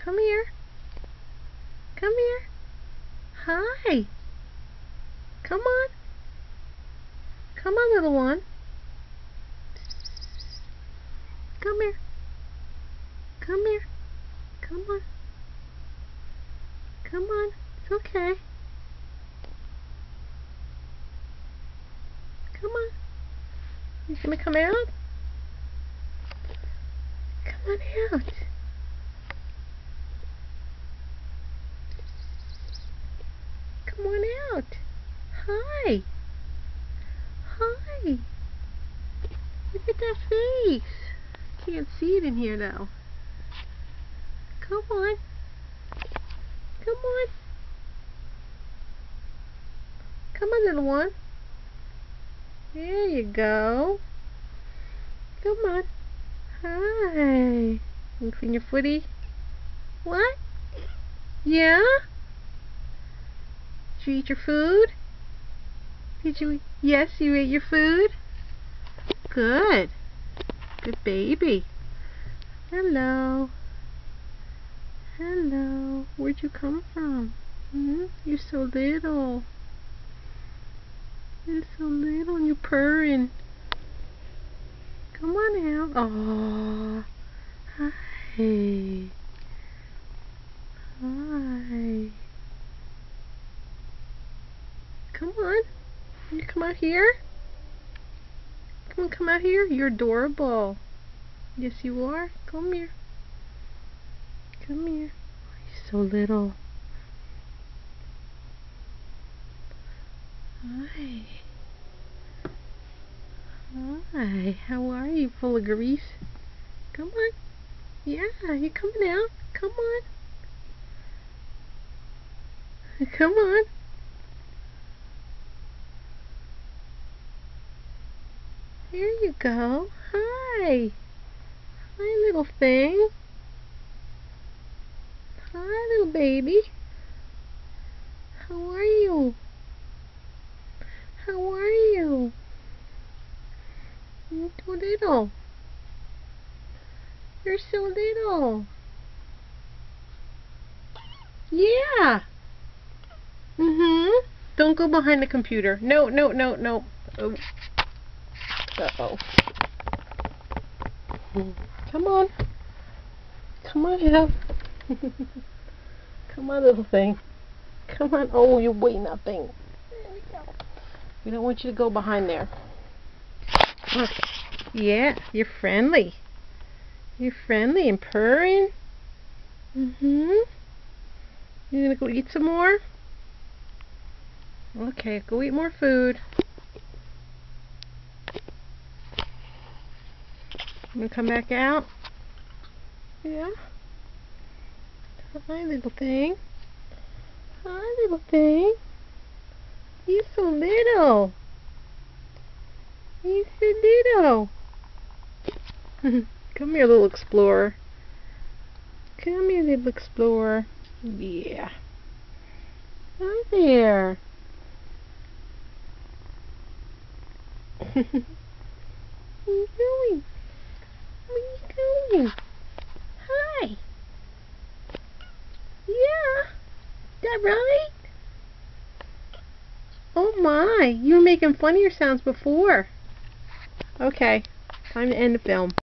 Come here. Come here. Hi. Come on. Come on, little one. Come here. Come here. Come on. Come on. It's okay. Come on. You gonna come out? Come on out. Come on out. Hi. Hi. Look at that face. Can't see it in here though. Come on. Come on. Come on, little one. There you go. Come on. Hi. You clean your footy? What? Yeah? Did you eat your food? Did you? Yes, you ate your food? Good. Good baby. Hello. Hello. Where'd you come from? You're so little. You're so little and you're purring. Come on out. Aww. Hi. Hi. Come on. You come out here? Come out here. You're adorable. Yes, you are. Come here. Come here. You're so little. Hi. Hi. How are you? Full of grease? Come on. Yeah, you're coming out. Come on. Come on. Here you go. Hi. Hi, little thing. Hi, little baby. How are you? How are you? You're so little. You're so little. Yeah. Don't go behind the computer. No. Oh. Uh-oh. Come on. Come on out. Come on, little thing. Come on. Oh, you're weighing that thing. There we go. We don't want you to go behind there. Look. Yeah, you're friendly. You're friendly and purring. You gonna go eat some more? Okay, go eat more food. You gonna come back out? Yeah? Hi, little thing. Hi, little thing. You're so little. You're so little. Come here, little explorer. Come here, little explorer. Yeah. Hi there. Where are you going? Where are you going? Hi. Yeah. Is that right? Oh my, you were making funnier sounds before. Okay, time to end the film.